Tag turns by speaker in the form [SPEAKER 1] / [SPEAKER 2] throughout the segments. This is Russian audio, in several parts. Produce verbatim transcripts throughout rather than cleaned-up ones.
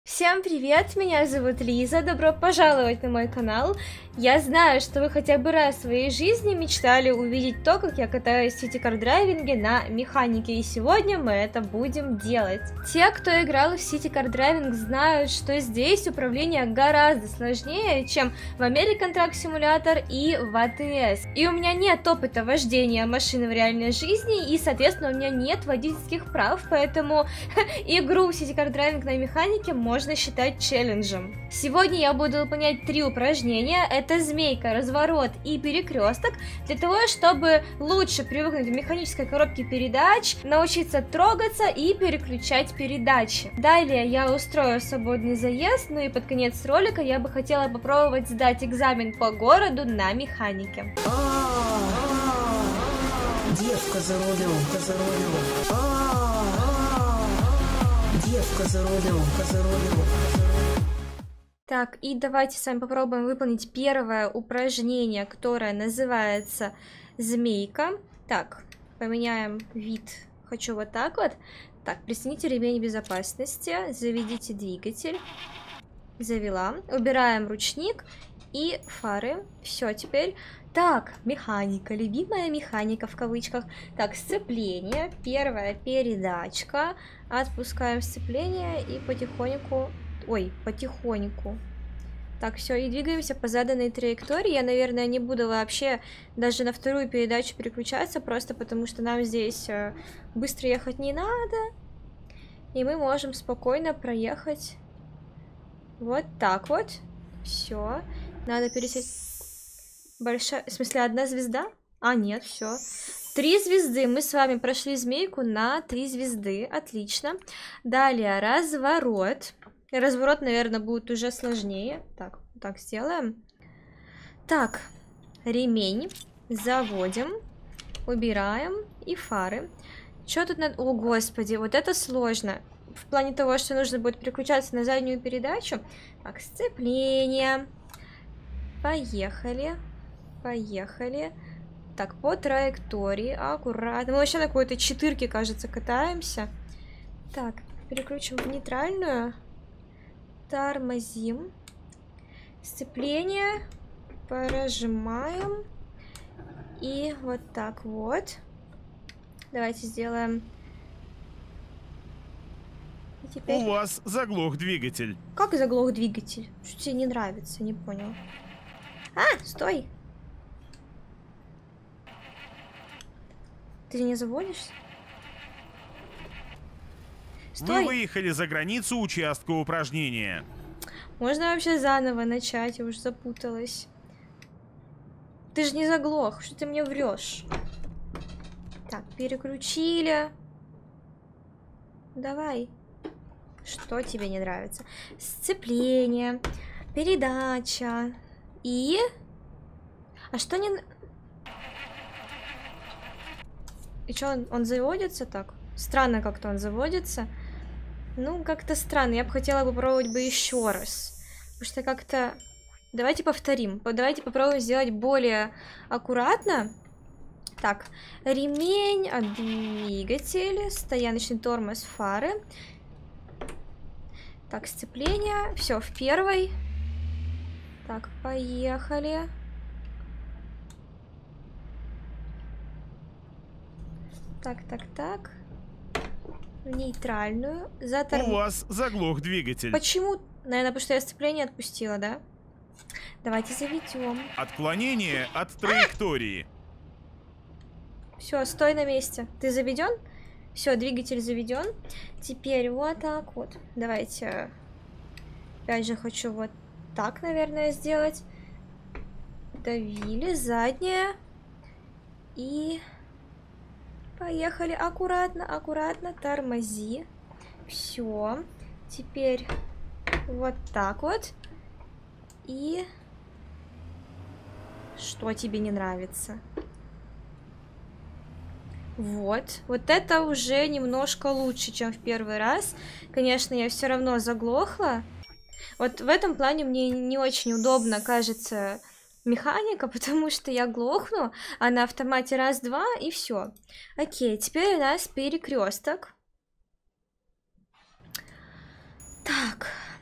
[SPEAKER 1] Всем привет, меня зовут Лиза, добро пожаловать на мой канал. Я знаю, что вы хотя бы раз в своей жизни мечтали увидеть то, как я катаюсь в сити-кар-драйвинге на механике, и сегодня мы это будем делать. Те, кто играл в сити-кар-драйвинг, знают, что здесь управление гораздо сложнее, чем в American Truck Simulator и в эй ти эс. И у меня нет опыта вождения машины в реальной жизни, и, соответственно, у меня нет водительских прав, поэтому игру в сити-кар-драйвинг на механике можно считать челленджем. Сегодня я буду выполнять три упражнения. Это змейка, разворот и перекресток, для того, чтобы лучше привыкнуть к механической коробке передач, научиться трогаться и переключать передачи. Далее я устрою свободный заезд, ну и под конец ролика я бы хотела попробовать сдать экзамен по городу на механике.
[SPEAKER 2] Девка за рулем, за рулем. Девка за рулем, за рулем.
[SPEAKER 1] Так, и давайте с вами попробуем выполнить первое упражнение, которое называется змейка. Так, поменяем вид. Хочу вот так вот. Так, пристегните ремень безопасности, заведите двигатель. Завела. Убираем ручник и фары. Все, теперь... Так, механика, любимая механика в кавычках. Так, сцепление, первая передачка. Отпускаем сцепление и потихоньку... Ой, потихоньку. Так, все, и двигаемся по заданной траектории. Я, наверное, не буду вообще даже на вторую передачу переключаться, просто потому что нам здесь э, быстро ехать не надо. И мы можем спокойно проехать вот так вот. Все, надо пересесть... Большая... В смысле, одна звезда? А, нет, все. Три звезды. Мы с вами прошли змейку на три звезды. Отлично. Далее разворот. Разворот, наверное, будет уже сложнее. Так, так сделаем. Так, ремень. Заводим. Убираем. И фары. Что тут надо... О, господи, вот это сложно. В плане того, что нужно будет переключаться на заднюю передачу. Так, сцепление. Поехали. Поехали. Так, по траектории. Аккуратно. Мы вообще на какой-то четырке, кажется, катаемся. Так, переключим в нейтральную. Тормозим. Сцепление. Прожимаем. И вот так вот. Давайте сделаем. И теперь...
[SPEAKER 3] У вас заглох двигатель.
[SPEAKER 1] Как заглох двигатель? Что тебе не нравится? Не понял. А, стой! Ты не заводишься? Стой!
[SPEAKER 3] Вы выехали за границу участка упражнения.
[SPEAKER 1] Можно вообще заново начать? Я уже запуталась. Ты же не заглох, что ты мне врешь? Так, переключили. Давай. Что тебе не нравится? Сцепление, передача. И... А что не... И что, он, он заводится так? Странно как-то он заводится. Ну, как-то странно. Я бы хотела попробовать бы еще раз. Потому что как-то... Давайте повторим. Давайте попробуем сделать более аккуратно. Так, ремень, двигатель, стояночный тормоз, фары. Так, сцепление. Все, в первой. Так, поехали. Так, так, так. В нейтральную. Затор...
[SPEAKER 3] У вас заглох двигатель.
[SPEAKER 1] Почему? Наверное, потому что я сцепление отпустила, да? Давайте заведем.
[SPEAKER 3] Отклонение от траектории.
[SPEAKER 1] Все, стой на месте. Ты заведен? Все, двигатель заведен. Теперь вот так вот. Давайте. Опять же, хочу вот так, наверное, сделать. Давили. Задняя. И... Поехали. Аккуратно, аккуратно. Тормози. Все. Теперь вот так вот. И... Что тебе не нравится? Вот. Вот это уже немножко лучше, чем в первый раз. Конечно, я все равно заглохла. Вот в этом плане мне не очень удобно, кажется, механика, потому что я глохну, а на автомате раз-два и все. Окей, теперь у нас перекресток. Так,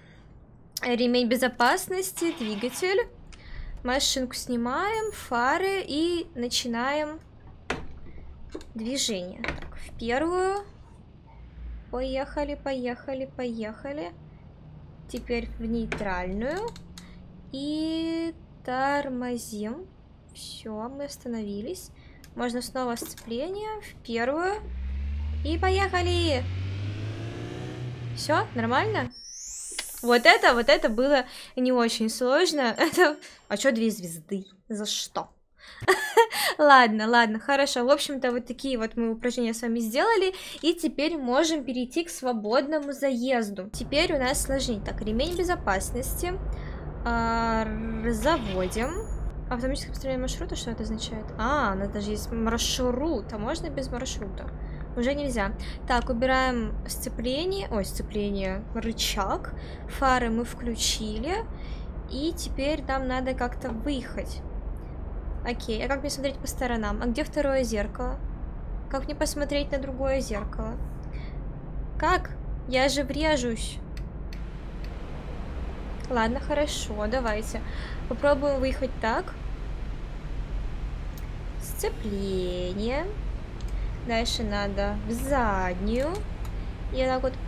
[SPEAKER 1] Ремень безопасности, двигатель. Машинку снимаем, фары и начинаем движение. Так, в первую. Поехали, поехали, поехали. Теперь в нейтральную. И тормозим. Все, мы остановились. Можно снова сцепление в первую. И поехали! Все, нормально? Вот это, вот это было не очень сложно. Это... А что две звезды? За что? Ладно, ладно, хорошо. В общем-то, вот такие вот мы упражнения с вами сделали. И теперь можем перейти к свободному заезду. Теперь у нас сложнее. Так, ремень безопасности. А, заводим. Автоматическое построение маршрута, что это означает? А, у нас даже есть маршрут. А можно без маршрута? Уже нельзя. Так, убираем сцепление. Ой, сцепление. Рычаг. Фары мы включили. И теперь нам надо как-то выехать. Окей, а как мне смотреть по сторонам? А где второе зеркало? Как мне посмотреть на другое зеркало? Как? Я же врежусь. Ладно, хорошо, давайте. Попробуем выехать так. Сцепление. Дальше надо в заднюю. И так вот.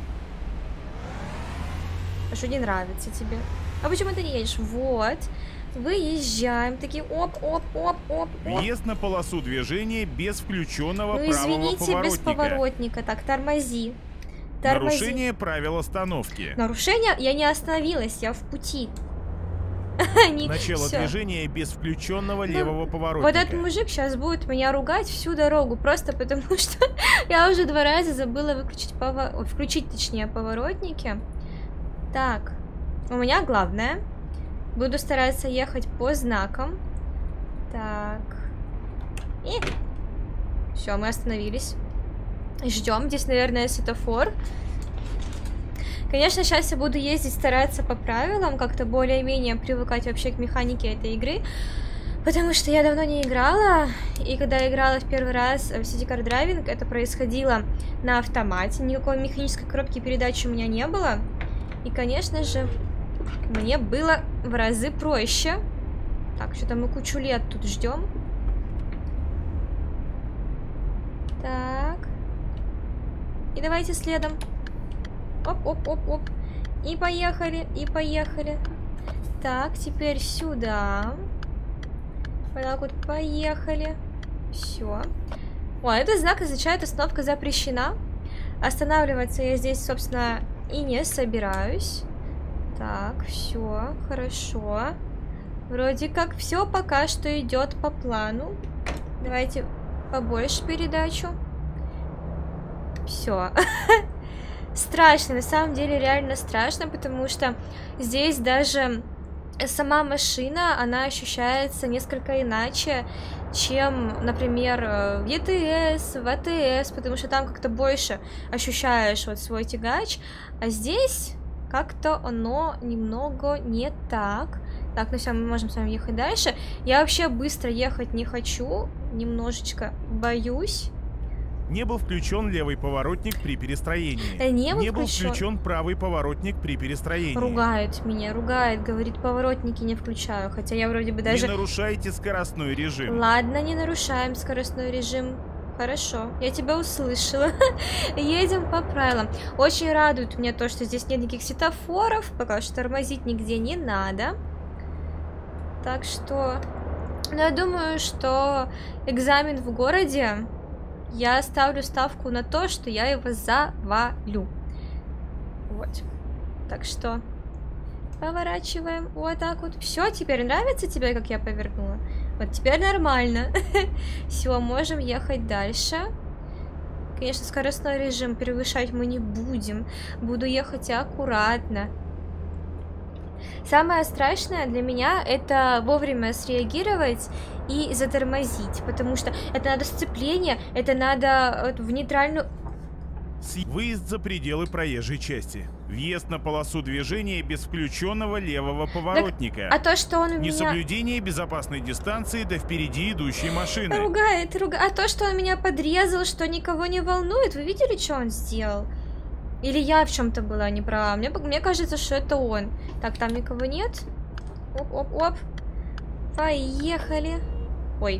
[SPEAKER 1] А что не нравится тебе? А почему ты не едешь? Вот. Выезжаем. Такие оп-оп-оп-оп-оп.
[SPEAKER 3] Въезд на полосу движения без включенного
[SPEAKER 1] ну,
[SPEAKER 3] правого
[SPEAKER 1] извините,
[SPEAKER 3] поворотника.
[SPEAKER 1] без поворотника. Так, тормози. Тормози.
[SPEAKER 3] Нарушение правил остановки.
[SPEAKER 1] Нарушение? Я не остановилась, я в пути.
[SPEAKER 3] Начало
[SPEAKER 1] Всё.
[SPEAKER 3] движения без включенного
[SPEAKER 1] Ну,
[SPEAKER 3] левого поворотника.
[SPEAKER 1] Вот этот мужик сейчас будет меня ругать всю дорогу, просто потому что я уже два раза забыла выключить повор... Ой, включить, точнее, поворотники. Так, у меня главное. Буду стараться ехать по знакам. Так. И... Все, мы остановились. Ждем. Здесь, наверное, светофор. Конечно, сейчас я буду ездить, стараться по правилам, как-то более-менее привыкать вообще к механике этой игры. Потому что я давно не играла. И когда я играла в первый раз в City Car Driving, это происходило на автомате. Никакой механической коробки передач у меня не было. И, конечно же, мне было в разы проще. Так, что-то мы кучу лет тут ждем. Так. И давайте следом. Оп-оп-оп-оп. И поехали, и поехали. Так, теперь сюда. Вот так вот поехали. Все. О, этот знак означает, остановка запрещена. Останавливаться я здесь, собственно, и не собираюсь. Так, все, хорошо. Вроде как все пока что идет по плану. Давайте побольше передачу. Все. Страшно, на самом деле реально страшно, потому что здесь даже сама машина, она ощущается несколько иначе, чем, например, в и ти эс, в а тэ эс, потому что там как-то больше ощущаешь вот свой тягач, а здесь как-то оно немного не так. Так, ну все, мы можем с вами ехать дальше. Я вообще быстро ехать не хочу, немножечко боюсь.
[SPEAKER 3] Не был включен левый поворотник при перестроении.
[SPEAKER 1] Не был,
[SPEAKER 3] не был
[SPEAKER 1] включен.
[SPEAKER 3] включен правый поворотник при перестроении.
[SPEAKER 1] Ругает меня, ругает, говорит, поворотники не включаю, хотя я вроде бы даже...
[SPEAKER 3] Не нарушайте скоростной режим.
[SPEAKER 1] Ладно, не нарушаем скоростной режим. Хорошо, я тебя услышала. Едем по правилам. Очень радует меня то, что здесь нет никаких светофоров, пока что тормозить нигде не надо. Так что... Ну, я думаю, что экзамен в городе... Я ставлю ставку на то, что я его завалю. Вот. Так что поворачиваем вот так вот. Все, теперь нравится тебе, как я повернула? Вот теперь нормально. Все, можем ехать дальше. Конечно, скоростной режим превышать мы не будем. Буду ехать аккуратно. Самое страшное для меня это вовремя среагировать и затормозить, потому что это надо сцепление, это надо в нейтральную...
[SPEAKER 3] Выезд за пределы проезжей части. Въезд на полосу движения без включенного левого поворотника.
[SPEAKER 1] Так, а то, что он у меня...
[SPEAKER 3] Несоблюдение безопасной дистанции до впереди идущей машины.
[SPEAKER 1] Ругает, ругает. А то, что он меня подрезал, что никого не волнует, вы видели, что он сделал? Или я в чем-то была не права? Мне, мне кажется, что это он. Так, там никого нет. Оп-оп-оп. Поехали. Ой.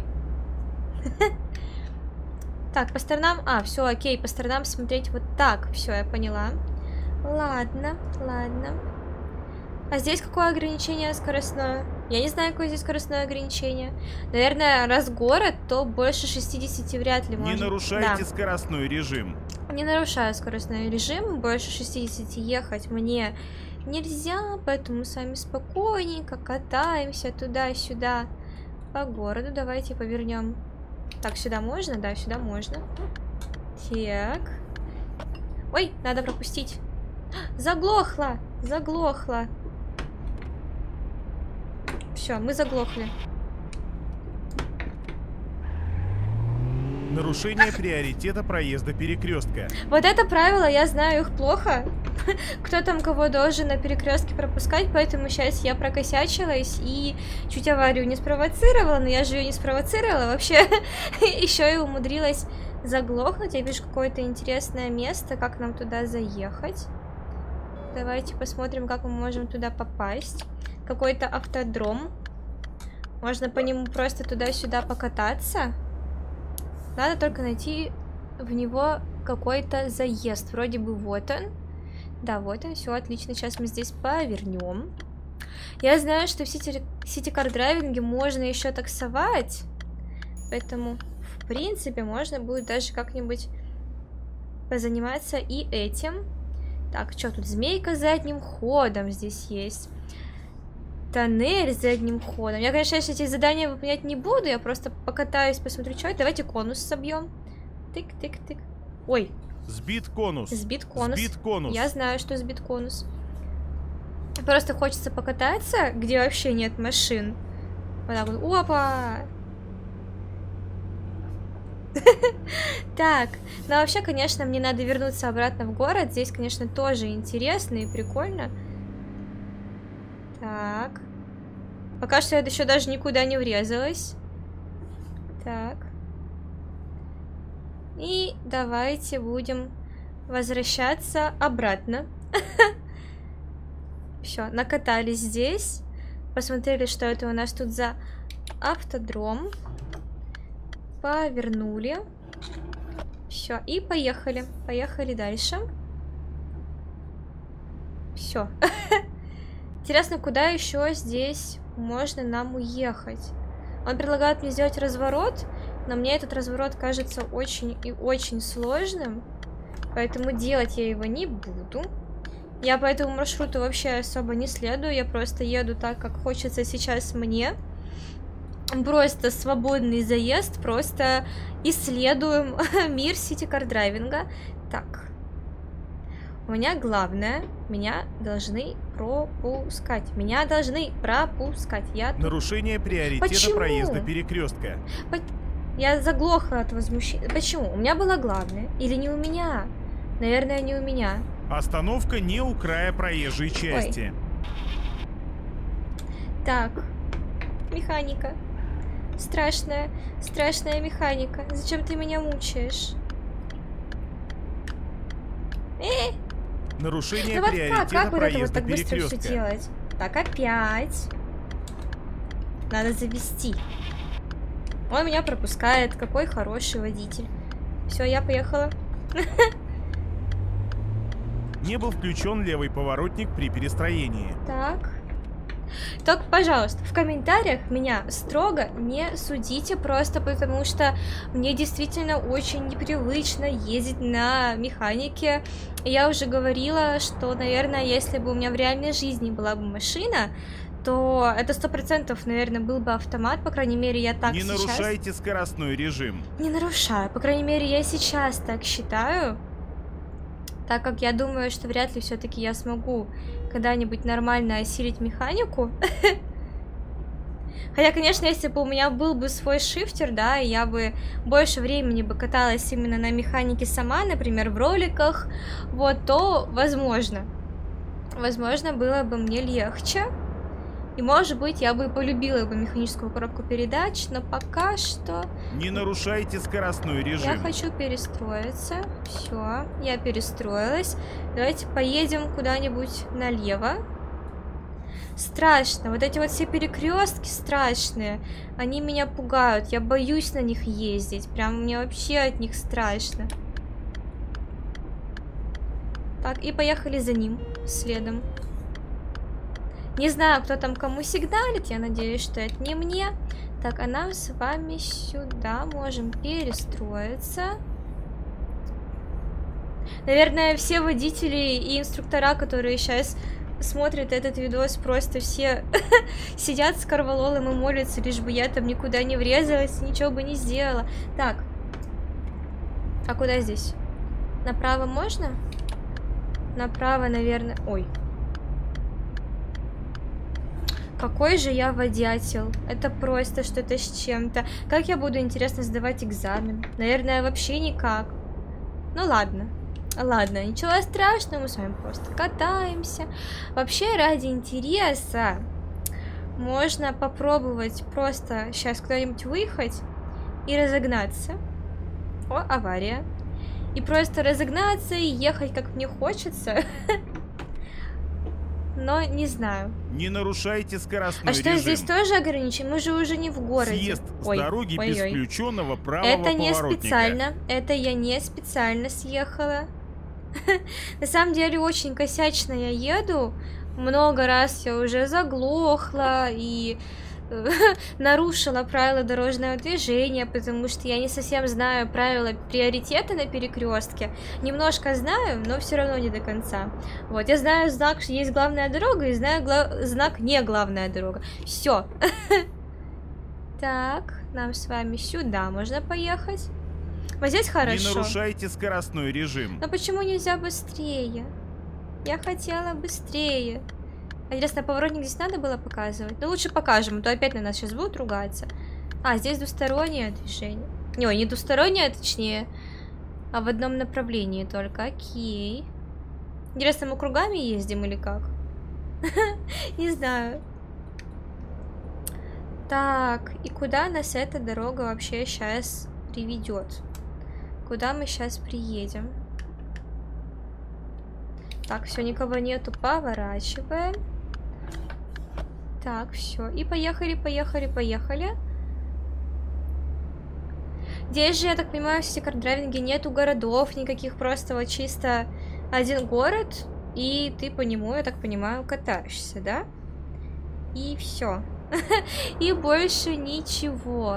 [SPEAKER 1] Так, по сторонам... А, все, окей, по сторонам смотреть вот так. Все, я поняла. Ладно, ладно. А здесь какое ограничение скоростное? Я не знаю, какое здесь скоростное ограничение. Наверное, раз город, то больше шестидесяти вряд ли можно.
[SPEAKER 3] Не нарушайте
[SPEAKER 1] да.
[SPEAKER 3] скоростной режим.
[SPEAKER 1] Не нарушаю скоростной режим. Больше шестидесяти ехать мне нельзя, поэтому мы с вами спокойненько катаемся туда-сюда по городу. Давайте повернем. Так, сюда можно? Да, сюда можно. Так. Ой, надо пропустить. Заглохла! Заглохла. Все, мы заглохли.
[SPEAKER 3] Нарушение приоритета проезда перекрестка.
[SPEAKER 1] Вот это правило, я знаю их плохо. Кто там кого должен на перекрестке пропускать, поэтому сейчас я прокосячилась и чуть аварию не спровоцировала, но я же ее не спровоцировала, вообще еще и умудрилась заглохнуть. Я вижу какое-то интересное место, как нам туда заехать. Давайте посмотрим, как мы можем туда попасть. Какой-то автодром. Можно по нему просто туда-сюда покататься. Надо только найти в него какой-то заезд. Вроде бы вот он. Да, вот он. Все отлично. Сейчас мы здесь повернем. Я знаю, что в City, City Car Driving можно еще таксовать. Поэтому, в принципе, можно будет даже как-нибудь позаниматься и этим. Так, что тут? Змейка задним ходом здесь есть. Тоннель задним ходом. Я, конечно, эти задания выполнять не буду. Я просто покатаюсь, посмотрю, что это. Давайте конус собьем. Тык-тык-тык. Ой.
[SPEAKER 3] Сбит конус.
[SPEAKER 1] Сбит конус.
[SPEAKER 3] Сбит конус.
[SPEAKER 1] Я знаю, что сбит конус. Просто хочется покататься, где вообще нет машин. Вот так вот. Опа! Так, ну вообще, конечно, мне надо вернуться обратно в город. Здесь, конечно, тоже интересно и прикольно. Так. Пока что я еще даже никуда не врезалась. Так. И давайте будем возвращаться обратно. Все, накатались здесь. Посмотрели, что это у нас тут за автодром. Повернули. Все, и поехали. Поехали дальше. Все. Интересно, куда еще здесь можно нам уехать? Он предлагает мне сделать разворот, но мне этот разворот кажется очень и очень сложным. Поэтому делать я его не буду. Я по этому маршруту вообще особо не следую. Я просто еду так, как хочется сейчас мне. Просто свободный заезд, просто исследуем мир City Car Driving. Так, у меня главное, меня должны пропускать, меня должны пропускать. Я
[SPEAKER 3] Нарушение приоритета
[SPEAKER 1] Почему?
[SPEAKER 3] проезда перекрестка.
[SPEAKER 1] Я заглохла от возмущения. Почему? У меня было главное или не у меня? Наверное, не у меня.
[SPEAKER 3] Остановка не у края проезжей части.
[SPEAKER 1] Ой. Так, механика. Страшная, страшная механика. Зачем ты меня мучаешь? Э!
[SPEAKER 3] Нарушение
[SPEAKER 1] Ну вот
[SPEAKER 3] приоритета
[SPEAKER 1] как? Как вот это вот
[SPEAKER 3] проезда
[SPEAKER 1] так быстро все
[SPEAKER 3] перекрестка.
[SPEAKER 1] делать? Так, опять. Надо завести. Он меня пропускает. Какой хороший водитель. Все, я поехала.
[SPEAKER 3] Не был включен левый поворотник при перестроении.
[SPEAKER 1] Так. Только, пожалуйста, в комментариях меня строго не судите, просто потому что мне действительно очень непривычно ездить на механике. Я уже говорила, что, наверное, если бы у меня в реальной жизни была бы машина, то это сто процентов, наверное, был бы автомат, по крайней мере, я так
[SPEAKER 3] Не
[SPEAKER 1] сейчас...
[SPEAKER 3] нарушайте скоростной режим.
[SPEAKER 1] Не нарушаю, по крайней мере, я сейчас так считаю, так как я думаю, что вряд ли все-таки я смогу когда-нибудь нормально осилить механику. Хотя, конечно, если бы у меня был бы свой шифтер, да, и я бы больше времени бы каталась именно на механике сама, например, в роликах, вот, то возможно. Возможно, было бы мне легче. И может быть я бы полюбила бы механическую коробку передач, но пока что...
[SPEAKER 3] Не нарушайте скоростной режим.
[SPEAKER 1] Я хочу перестроиться. Все, я перестроилась. Давайте поедем куда-нибудь налево. Страшно. Вот эти вот все перекрестки страшные. Они меня пугают. Я боюсь на них ездить. Прям мне вообще от них страшно. Так, и поехали за ним следом. Не знаю, кто там кому сигналит. Я надеюсь, что это не мне. Так, а нам с вами сюда можем перестроиться. Наверное, все водители и инструктора, которые сейчас смотрят этот видос, просто все сидят с корвалолом и молятся, лишь бы я там никуда не врезалась, ничего бы не сделала. Так, а куда здесь? Направо можно? Направо, наверное... Ой. Какой же я водятел. Это просто что-то с чем-то. Как я буду, интересно, сдавать экзамен? Наверное, вообще никак. Ну ладно. Ладно, ничего страшного, мы с вами просто катаемся. Вообще, ради интереса можно попробовать просто сейчас куда-нибудь выехать и разогнаться. О, авария. И просто разогнаться и ехать, как мне хочется. Но не знаю.
[SPEAKER 3] Не нарушайте скоростной
[SPEAKER 1] режим. А что,
[SPEAKER 3] режим.
[SPEAKER 1] Здесь тоже ограничено? Мы же уже не в городе.
[SPEAKER 3] Съезд
[SPEAKER 1] Ой,
[SPEAKER 3] с дороги
[SPEAKER 1] ой,
[SPEAKER 3] без
[SPEAKER 1] ой.
[SPEAKER 3] включенного правого
[SPEAKER 1] Это не
[SPEAKER 3] поворотника.
[SPEAKER 1] специально. Это я не специально съехала. На самом деле очень косячно я еду. Много раз я уже заглохла и нарушила правила дорожного движения, потому что я не совсем знаю правила приоритета на перекрестке. Немножко знаю, но все равно не до конца. Вот, я знаю знак, что есть главная дорога, и знаю гла- знак не главная дорога. Все. Так, нам с вами сюда можно поехать. Вот здесь хорошо.
[SPEAKER 3] Не нарушайте скоростной режим.
[SPEAKER 1] Но почему нельзя быстрее? Я хотела быстрее. Интересно, поворотник здесь надо было показывать? Ну, лучше покажем, а то опять на нас сейчас будут ругаться. А, здесь двустороннее движение. Не, не двустороннее, точнее, а в одном направлении только. Окей. Интересно, мы кругами ездим или как? Не знаю. Так, и куда нас эта дорога вообще сейчас приведет? Куда мы сейчас приедем? Так, все, никого нету, поворачиваем. Так, все. И поехали, поехали, поехали. Здесь же, я так понимаю, в Сити Кар-драйвинге нету городов никаких, просто вот чисто один город, и ты по нему, я так понимаю, катаешься, да? И все. И больше ничего.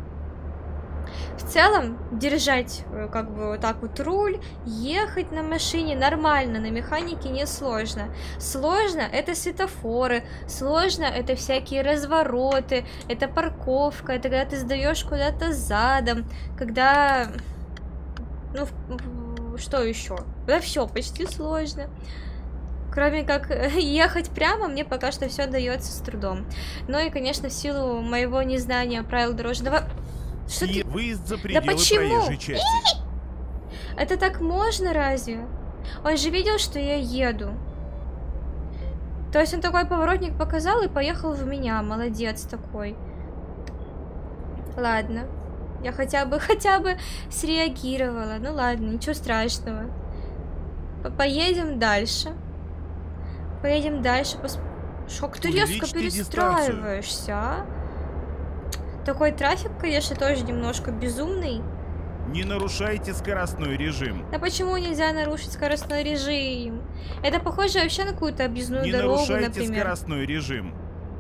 [SPEAKER 1] В целом, держать как бы вот так вот руль, ехать на машине нормально, на механике не сложно. Сложно это светофоры, сложно это всякие развороты, это парковка, это когда ты сдаешь куда-то задом, когда... Ну, что еще? Да все, почти сложно. Кроме как ехать прямо, мне пока что все дается с трудом. Ну и, конечно, в силу моего незнания правил дорожного... Что ты...
[SPEAKER 3] Выезд за
[SPEAKER 1] Да
[SPEAKER 3] пределы
[SPEAKER 1] почему?
[SPEAKER 3] проезжей части.
[SPEAKER 1] Это так можно разве? Он же видел, что я еду. То есть он такой поворотник показал и поехал в меня. Молодец такой. Ладно. Я хотя бы, хотя бы среагировала. Ну ладно, ничего страшного. Поедем дальше. Поедем дальше. Пос... Шок, ты резко перестраиваешься, а? Такой трафик, конечно, тоже немножко безумный.
[SPEAKER 3] Не нарушайте скоростной режим.
[SPEAKER 1] Да почему нельзя нарушить скоростной режим? Это похоже вообще на какую-то объездную
[SPEAKER 3] Не
[SPEAKER 1] дорогу,
[SPEAKER 3] нарушайте
[SPEAKER 1] например.
[SPEAKER 3] скоростной режим.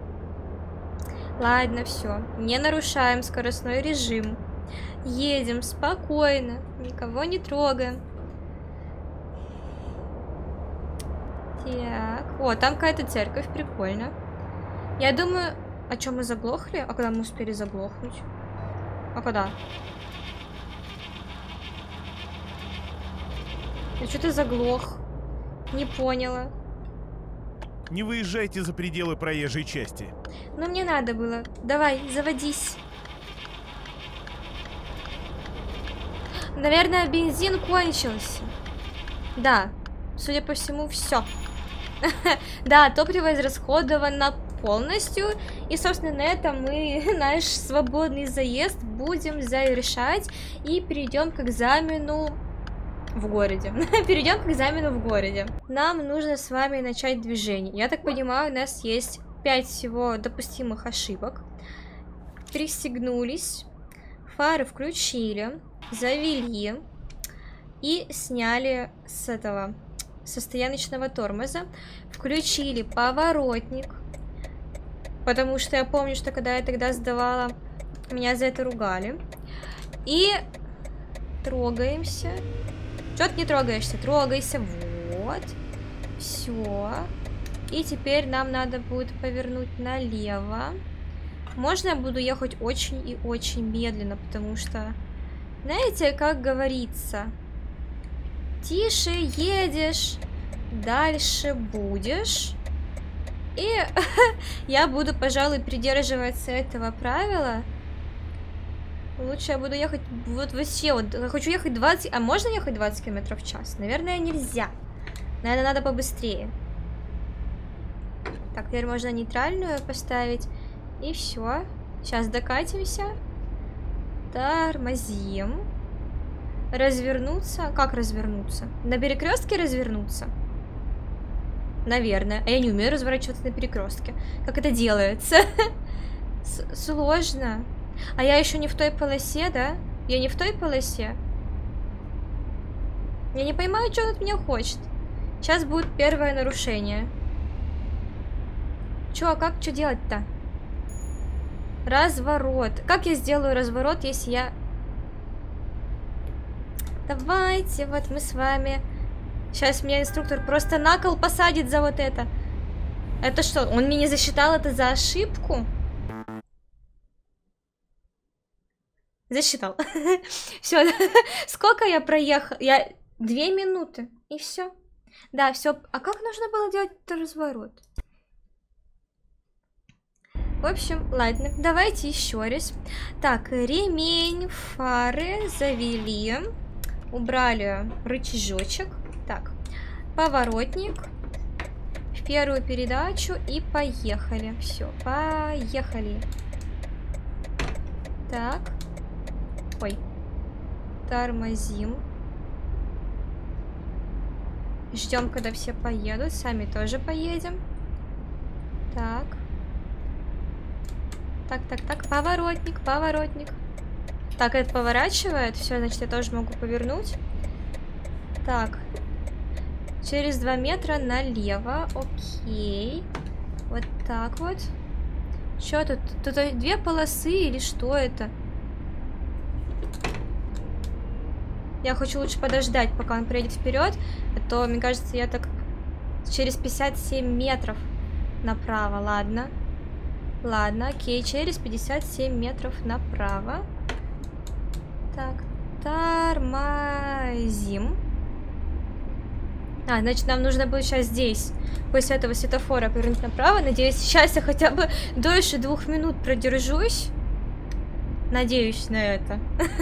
[SPEAKER 1] Ладно, все. Не нарушаем скоростной режим. Едем спокойно. Никого не трогаем. Так. О, там какая-то церковь, прикольно. Я думаю... А что, мы заглохли? А когда мы успели заглохнуть? А когда? Я что-то заглох. Не поняла.
[SPEAKER 3] Не выезжайте за пределы проезжей части.
[SPEAKER 1] Ну, мне надо было. Давай, заводись. Наверное, бензин кончился. Да. Судя по всему, все. Да, топливо израсходовано полностью. И, собственно, на этом мы наш свободный заезд будем завершать. И перейдем к экзамену в городе. Перейдем к экзамену в городе. Нам нужно с вами начать движение. Я так понимаю, у нас есть пять всего допустимых ошибок. Пристегнулись. Фары включили. Завели. И сняли с этого... со стояночного тормоза. Включили поворотник. Потому что я помню, что когда я тогда сдавала, меня за это ругали. И трогаемся. Чё ты не трогаешься? Трогайся. Вот. Все. И теперь нам надо будет повернуть налево. Можно я буду ехать очень и очень медленно, потому что, знаете, как говорится... Тише едешь, дальше будешь. И я буду, пожалуй, придерживаться этого правила. Лучше я буду ехать вот вообще, вот хочу ехать двадцать, а можно ехать двадцать километров в час? Наверное, нельзя. Наверное, надо побыстрее. Так, теперь можно нейтральную поставить. И все. Сейчас докатимся. Тормозим. Развернуться? Как развернуться? На перекрестке развернуться? Наверное. А я не умею разворачиваться на перекрестке. Как это делается? Сложно. А я еще не в той полосе, да? Я не в той полосе? Я не понимаю, что он от меня хочет. Сейчас будет первое нарушение. Че, а как, что делать-то? Разворот. Как я сделаю разворот, если я... Давайте, вот мы с вами. Сейчас меня инструктор просто на кол посадит за вот это. Это что, он мне не засчитал это за ошибку? Засчитал. Все. Сколько я проехал? Я две минуты. И все. Да, все. А как нужно было делать этот разворот? В общем, ладно. Давайте еще раз. Так, ремень, фары завели. Убрали рычажочек. Так, поворотник. В первую передачу и поехали. Все, поехали. Так. Ой. Тормозим. Ждем, когда все поедут. Сами тоже поедем. Так. Так, так, так. Поворотник, поворотник. Так, это поворачивает. Все, значит, я тоже могу повернуть. Так. Через два метра налево. Окей. Вот так вот. Что тут? Тут две полосы или что это? Я хочу лучше подождать, пока он приедет вперед. А то, мне кажется, я так через пятьдесят семь метров направо. Ладно. Ладно, окей. Через пятьдесят семь метров направо. Так, тормозим. А, значит, нам нужно будет сейчас здесь, после этого светофора, повернуть направо. Надеюсь, сейчас я хотя бы дольше двух минут продержусь. Надеюсь на это.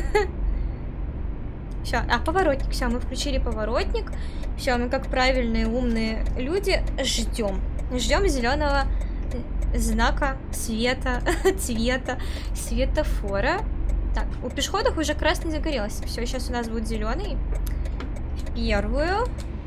[SPEAKER 1] Все, а, поворотник. Все, мы включили поворотник. Все, мы как правильные умные люди ждем. Ждем зеленого знака света, цвета, светофора. Так, у пешеходов уже красный загорелся. Все, сейчас у нас будет зеленый. В первую.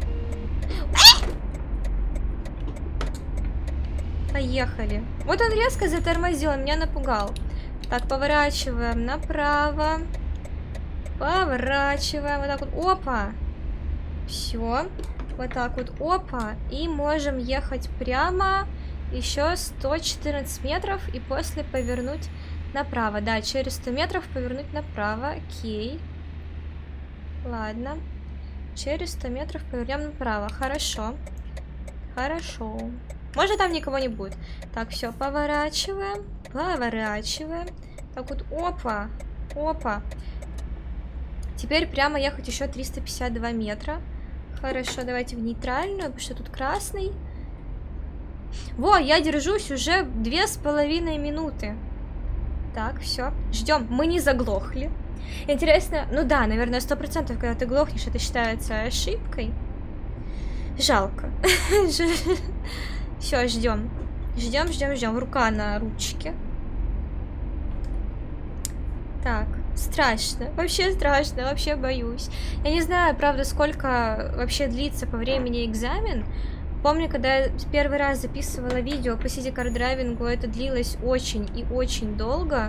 [SPEAKER 1] Поехали. Вот он резко затормозил, меня напугал. Так, поворачиваем направо. Поворачиваем. Вот так вот. Опа. Все. Вот так вот. Опа. И можем ехать прямо еще сто четырнадцать метров. И после повернуть направо. Да, через сто метров повернуть направо. Окей. Ладно. Через сто метров повернем направо. Хорошо. Хорошо. Может, там никого не будет. Так, все, поворачиваем. Поворачиваем. Так вот, опа. Опа. Теперь прямо ехать еще триста пятьдесят два метра. Хорошо, давайте в нейтральную, потому что тут красный. Во, я держусь уже две с половиной минуты. Так, все. Ждем. Мы не заглохли. Интересно, ну да, наверное, сто процентов, когда ты глохнешь, это считается ошибкой. Жалко. Все, ждем. Ждем, ждем, ждем. Рука на ручке. Так, страшно. Вообще страшно, вообще боюсь. Я не знаю, правда, сколько вообще длится по времени экзамен. Помню, когда я первый раз записывала видео по сити-кар-драйвингу, это длилось очень и очень долго.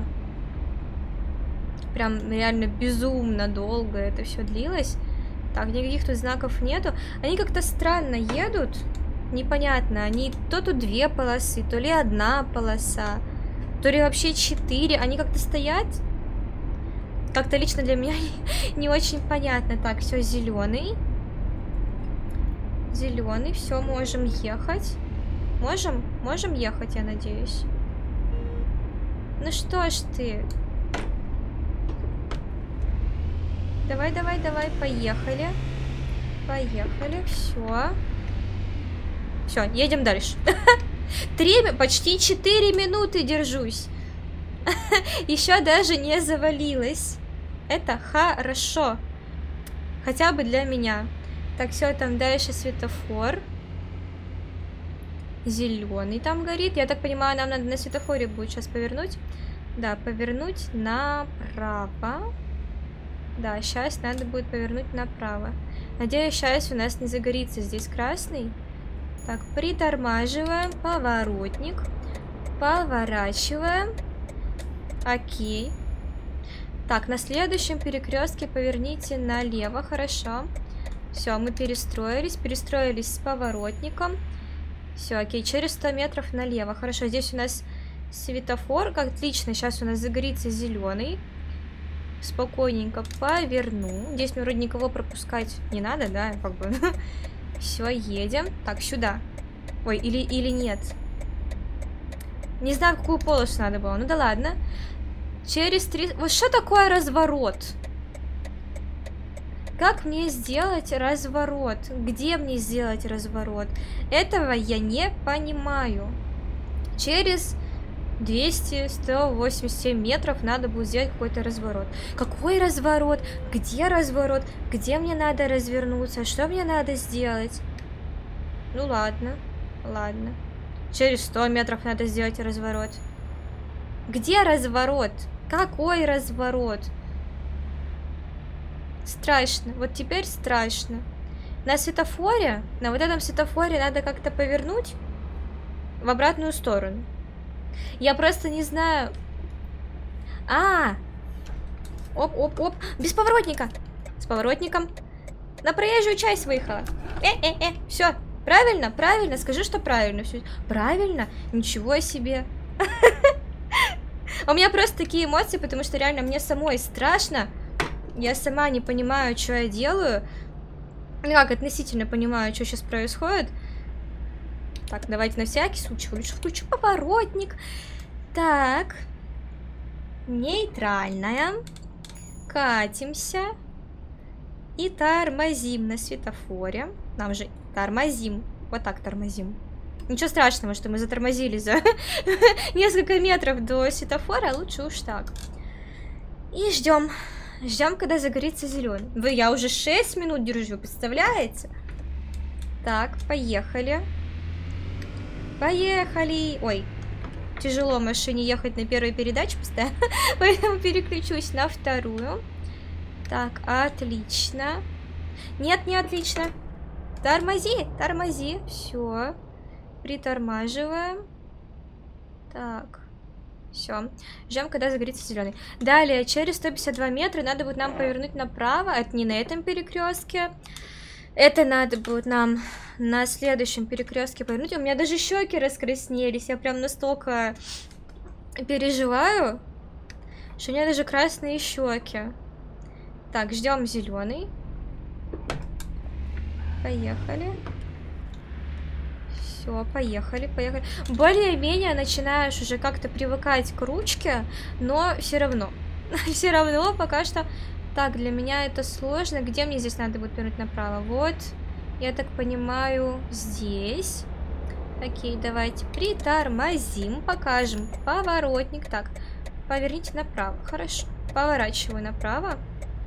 [SPEAKER 1] Прям реально безумно долго это все длилось. Так, никаких тут знаков нету. Они как-то странно едут. Непонятно. Они то тут две полосы, то ли одна полоса, то ли вообще четыре. Они как-то стоят. Как-то лично для меня не, не очень понятно. Так, все, зеленый. Зеленый, все, можем ехать. Можем? Можем ехать, я надеюсь. Ну что ж ты. Давай, давай, давай, поехали. Поехали, все. Все, едем дальше. Три, почти четыре минуты держусь. Еще даже не завалилась. Это хорошо. Хотя бы для меня. Так, все, там дальше светофор. Зеленый там горит. Я так понимаю, нам надо на светофоре будет сейчас повернуть. Да, повернуть направо. Да, сейчас надо будет повернуть направо. Надеюсь, сейчас у нас не загорится здесь красный. Так, притормаживаем. Поворотник. Поворачиваем. Окей. Так, на следующем перекрестке поверните налево. Хорошо. Все, мы перестроились. Перестроились с поворотником. Все, окей. Через сто метров налево. Хорошо, здесь у нас светофор. Как отлично. Сейчас у нас загорится зеленый. Спокойненько поверну. Здесь мне вроде никого пропускать не надо, да? Как бы. Все, едем. Так, сюда. Ой, или, или нет. Не знаю, какую полосу надо было. Ну да ладно. Через три... Вот что такое разворот? Как мне сделать разворот? Где мне сделать разворот? Этого я не понимаю. Через двести сто восемьдесят семь метров надо будет сделать какой-то разворот. Какой разворот? Где разворот? Где мне надо развернуться? Что мне надо сделать? Ну ладно, ладно. Через сто метров надо сделать разворот. Где разворот? Какой разворот? Страшно. Вот теперь страшно. На светофоре, на вот этом светофоре надо как-то повернуть в обратную сторону. Я просто не знаю. А! Оп-оп-оп. Без поворотника. С поворотником. На проезжую часть выехала. Э-э-э. Все. Правильно? Правильно. Скажи, что правильно. Все. Правильно? Ничего себе. У меня просто такие эмоции, потому что реально мне самой страшно. Я сама не понимаю, что я делаю. Ну как, относительно понимаю, что сейчас происходит. Так, давайте на всякий случай лучше включу поворотник. Так. Нейтральная. Катимся. И тормозим на светофоре. Нам же тормозим. Вот так тормозим. Ничего страшного, что мы затормозили за несколько метров до светофора. Лучше уж так. И ждем. Ждем, когда загорится зеленый. Вы, я уже шесть минут держу, представляете? Так, поехали. Поехали. Ой, тяжело машине ехать на первой передаче постоянно, поэтому переключусь на вторую. Так, отлично. Нет, не отлично. Тормози, тормози. Все. Притормаживаем. Так. Все. Ждем, когда загорится зеленый. Далее, через сто пятьдесят два метра надо будет нам повернуть направо. Это не на этом перекрестке. Это надо будет нам на следующем перекрестке повернуть. У меня даже щеки раскраснелись. Я прям настолько переживаю, что у меня даже красные щеки. Так, ждем зеленый. Поехали. Все, поехали, поехали. Более-менее начинаешь уже как-то привыкать к ручке, но все равно. Все равно пока что... Так, для меня это сложно. Где мне здесь надо будет повернуть направо? Вот, я так понимаю, здесь. Окей, давайте притормозим, покажем. Поворотник. Так, поверните направо. Хорошо. Поворачиваю направо.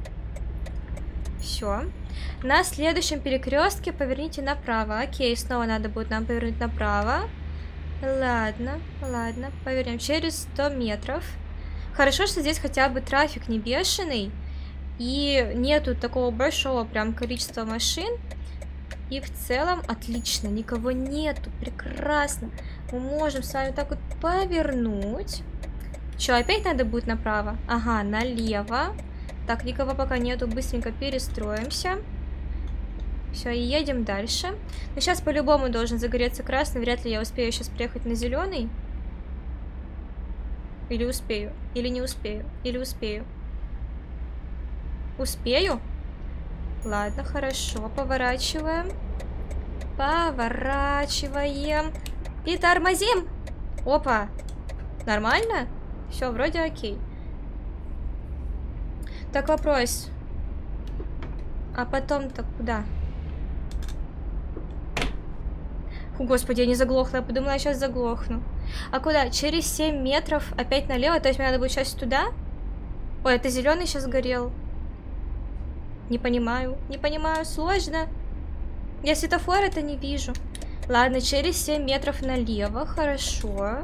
[SPEAKER 1] Все. На следующем перекрестке поверните направо. Окей, снова надо будет нам повернуть направо. Ладно, ладно, повернем через сто метров. Хорошо, что здесь хотя бы трафик не бешеный. И нету такого большого прям количества машин. И в целом отлично, никого нету, прекрасно. Мы можем с вами так вот повернуть. Что, опять надо будет направо? Ага, налево. Так, никого пока нету, быстренько перестроимся. Все, и едем дальше. Но сейчас по-любому должен загореться красный. Вряд ли я успею сейчас приехать на зеленый. Или успею, или не успею, или успею. Успею? Ладно, хорошо, поворачиваем. Поворачиваем. И тормозим. Опа. Нормально? Все, вроде окей. Так, вопрос. А потом-то куда? О, господи, я не заглохла. Я подумала, я сейчас заглохну. А куда? Через семь метров опять налево? То есть мне надо будет сейчас туда? Ой, это зеленый сейчас горел. Не понимаю. Не понимаю. Сложно. Я светофор это не вижу. Ладно, через семь метров налево. Хорошо.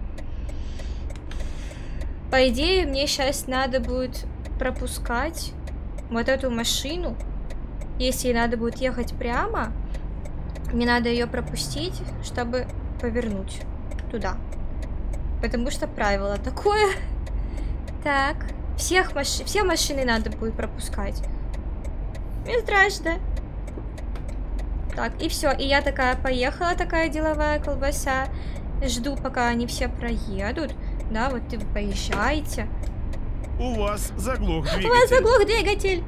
[SPEAKER 1] По идее, мне сейчас надо будет пропускать вот эту машину. Если надо будет ехать прямо, мне надо ее пропустить, чтобы повернуть туда. Потому что правило такое. Так. Всех маш... Все машины надо будет пропускать. Мне страшно. Так, и все. И я такая поехала, такая деловая колбаса. Жду, пока они все проедут. Да, вот ты поезжайте.
[SPEAKER 3] У вас заглох двигатель.
[SPEAKER 1] У вас заглох двигатель.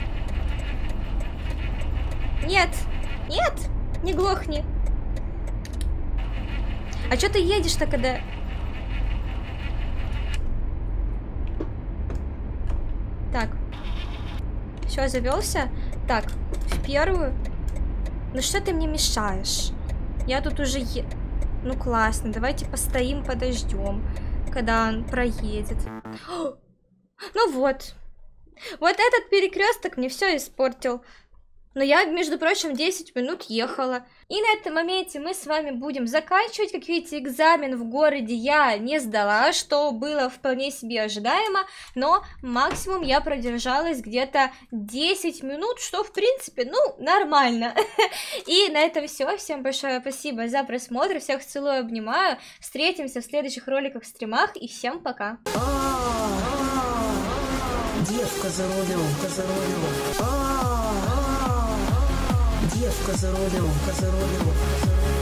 [SPEAKER 1] Нет. Нет. Не глохни. А что ты едешь-то, когда... Так. Все, завелся. Так, в первую. Ну что ты мне мешаешь? Я тут уже е... Ну классно, давайте постоим, подождем, когда он проедет. Ну вот. Вот этот перекресток мне все испортил. Но я, между прочим, десять минут ехала. И на этом моменте мы с вами будем заканчивать. Как видите, экзамен в городе я не сдала, что было вполне себе ожидаемо. Но максимум я продержалась где-то десять минут, что, в принципе, ну, нормально. И на этом все. Всем большое спасибо за просмотр. Всех целую, обнимаю. Встретимся в следующих роликах, стримах. И всем пока.
[SPEAKER 2] Девка за рулем, за рулем. Девка за рулем, за рулем.